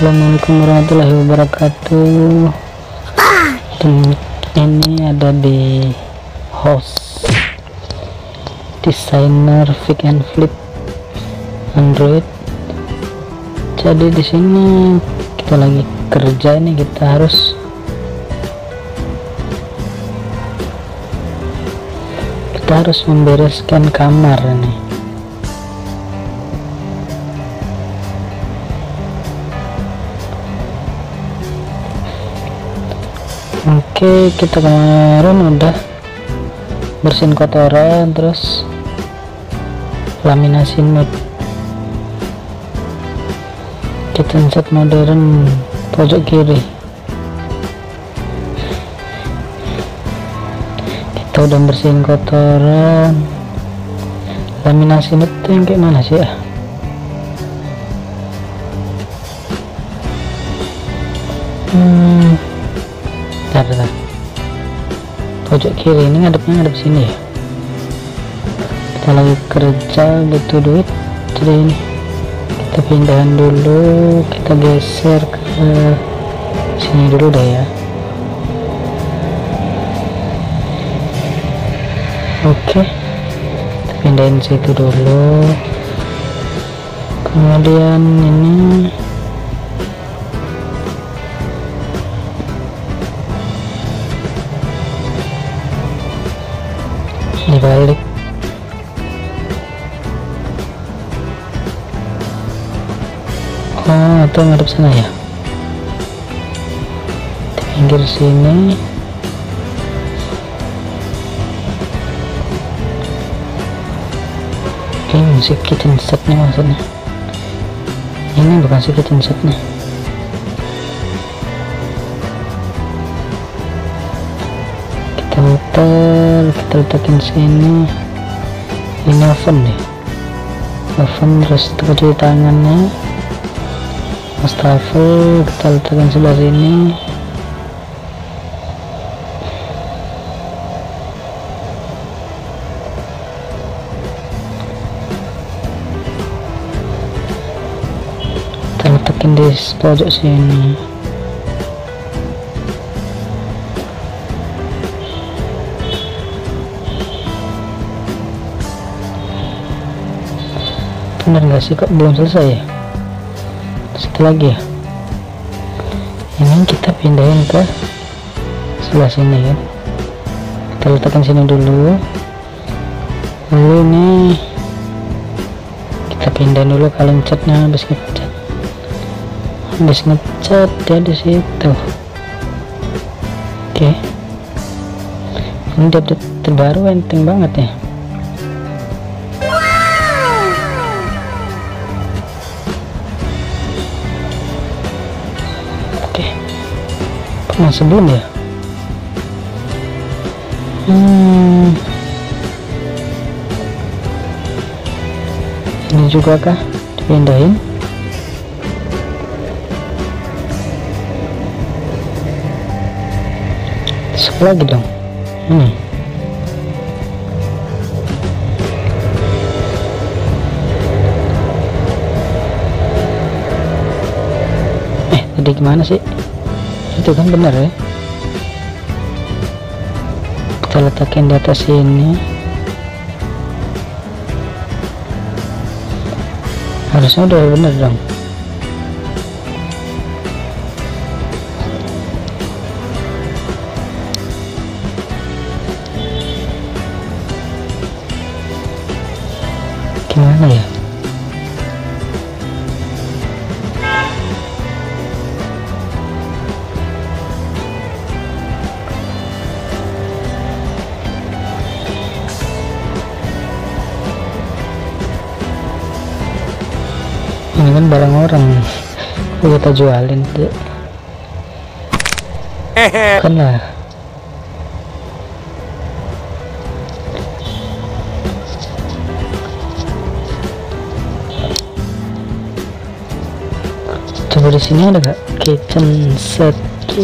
Assalamualaikum warahmatullahi wabarakatuh. Dan ini ada di host designer Fix and Flip Android. Jadi di sini kita lagi kerja nih, kita harus membereskan kamar nih. Oke, kita kemarin udah bersihin kotoran, terus laminasi nude kitchen set modern pojok kiri. Kita udah bersihin kotoran. Laminasi nude tuh yang kayak mana sih ya? Bentar. Pojok kiri ini ngadep sini ya. Kita lagi kerja butuh duit, jadi ini kita pindahan dulu, kita geser ke sini dulu deh ya. Oke, kita pindahin situ dulu. Kemudian ini dibalik. Oh, atau ngadep sana ya, di pinggir sini. Ini si kitchen set nih maksudnya. Ini bukan si kitchen set nih. Kita muter, kita letakin sini. Ini oven nih, oven, terus cuci tangannya, wastafel kita letakkan sebelah sini. Kita letakin di pojok sini. Bener nggak sih, kok belum selesai ya? Satu lagi ya, ini kita pindahin ke sebelah sini kan. Kita letakkan sini dulu, lalu ini kita pindahin dulu kaleng catnya. Habis ngecat dia di situ. Oke, ini update terbaru, enteng banget ya. Masih belum ya? Ini juga kah dipindahin? Satu lagi dong. Tadi gimana sih? Itu kan benar ya. Kita letakin di atas ini. Harusnya udah benar dong. Gimana ya? Ini kan barang orang, kita jualin tuh kan lah. Coba di sini ada gak kitchen set?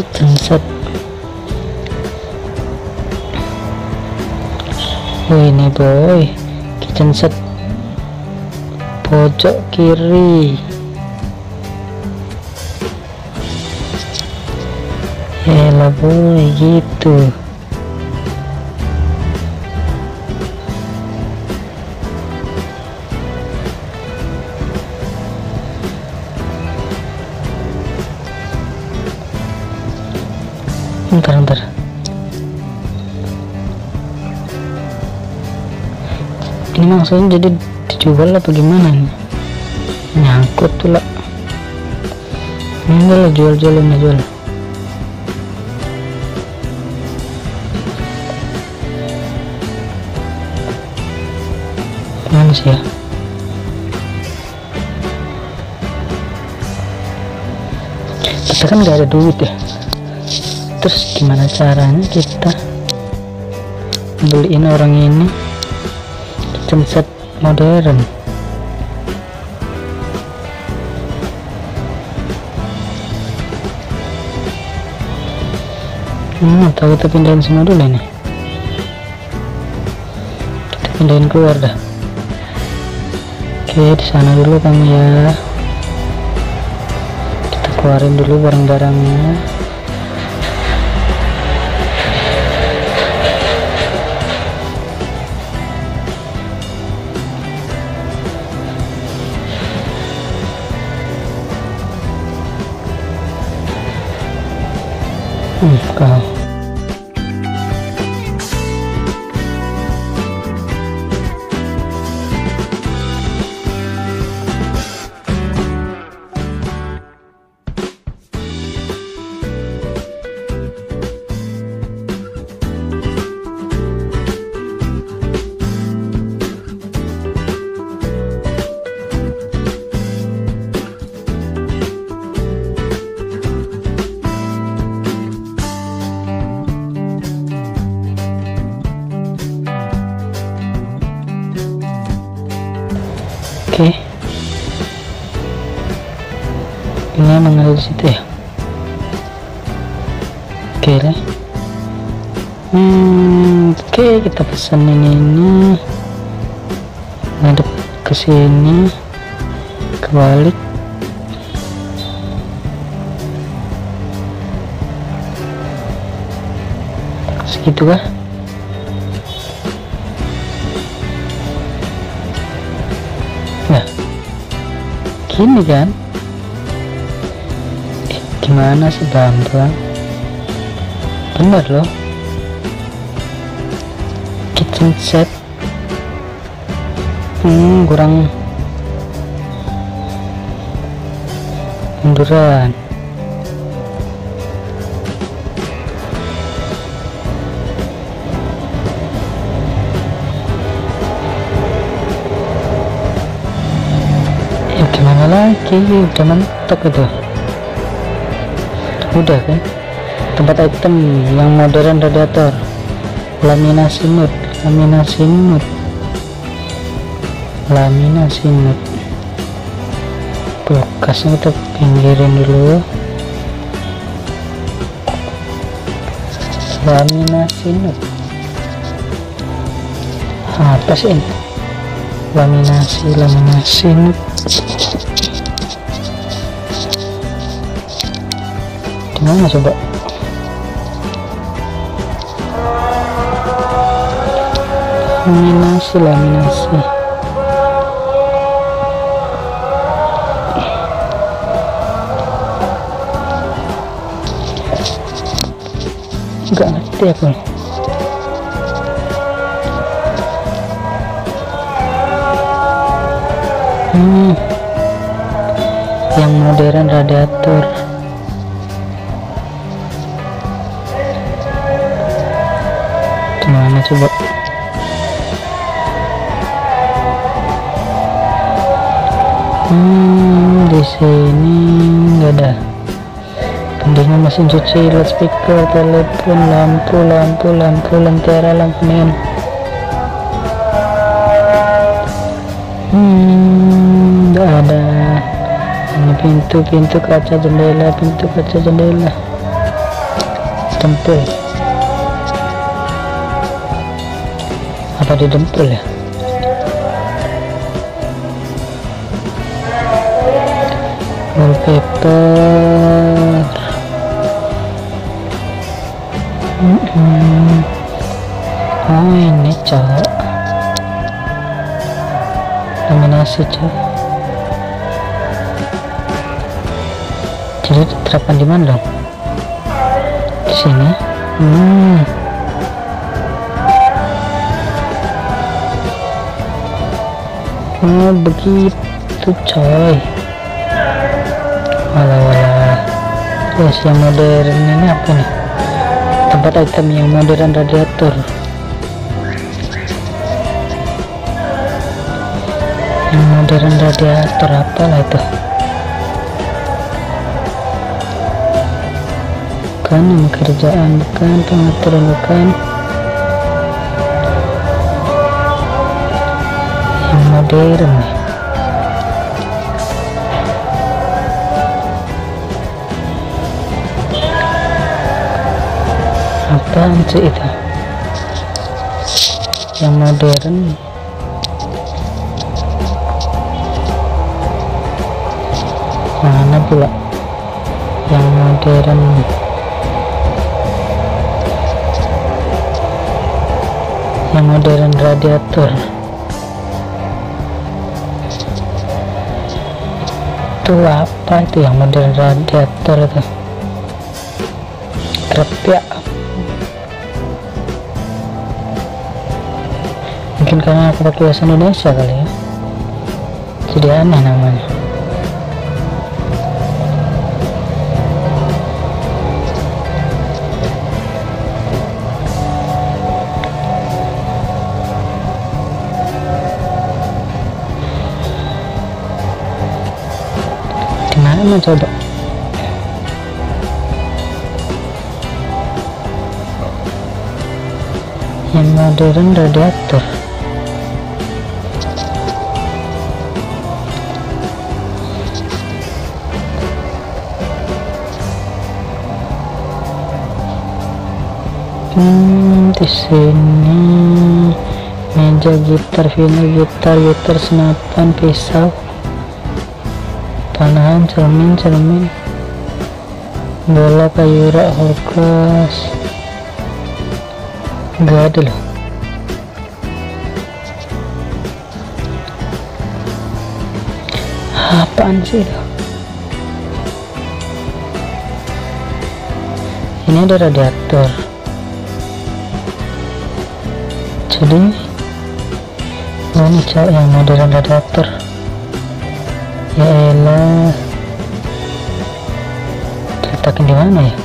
Oh ini boy, kitchen set pojok kiri. Yalah boy, gitu. Bentar. Ini maksudnya jadi dijual apa gimana nih? Nyangkut tuh lah. Ini enggak lah, jual. Mana sih ya? Kita kan nggak ada duit ya. Terus gimana caranya kita beliin orang ini kitchen set modern? Atau kita pindahin semua dulu nih, kita pindahin keluar dah. Oke, di sana dulu kamu ya, kita keluarin dulu barang-barangnya. Kau oke. Ini emang ada di situ ya. Oke deh. Oke, kita pesenin ini. Ngadep ke sini, kebalik. Segitu kah? Nah, gini kan? Gimana sih Bambang? Bener loh, kitchen set kurang munduran. Gimana lagi, udah mentok itu. Udah kan, tempat item yang modern, radiator, laminasi nut, bekasnya kita pinggirin dulu. Laminasi nut apa sih ini? Laminasi nut. Gimana coba? Laminasi. Enggak ngerti aku. Yang modern radiator. Gimana coba? Di sini nggak ada. Pendingin mesin cuci, loudspeaker, telepon, lampu, lentera, lampu neon. Nggak ada. Ini pintu kaca jendela, dempul. Apa di dempul ya? Wallpaper. masih coy. Jadi diterapkan di mana dong? Di sini. Oh begitu coy. Walah. Terus yang modern ini apa nih? Tempat item yang modern radiator. Yang modern radiator apalah itu? Bukan kerjaan, bukan pengaturan, bukan. Yang modern nih. Apaan sih itu? Yang modern. Mana pula yang modern? Yang modern radiator itu apa? Itu yang modern radiator itu krepia. Mungkin karena aku pakai bahasa Indonesia kali ya, jadi aneh namanya. Dimana coba? Yang modern radiator. Di sini meja gitar, vinyl gitar, senapan, pisau, panahan, cermin, bola, kayu rak, hokas. Nggak ada loh. Apaan sih itu? Ini ada radiator. Jadi ini cak yang modern radiator. Ya elah, diletakin di mana ya?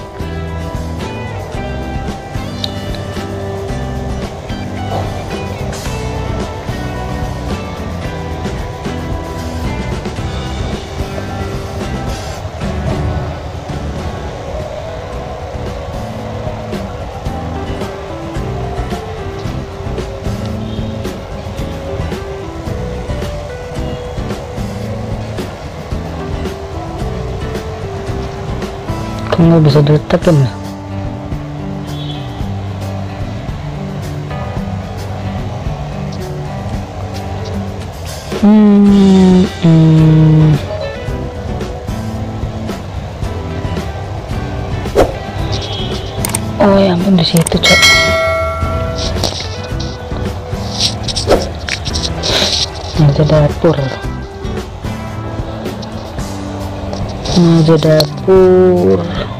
Nggak bisa diletakin lah. Oh ya ampun, di situ cok. Meja dapur. Meja dapur.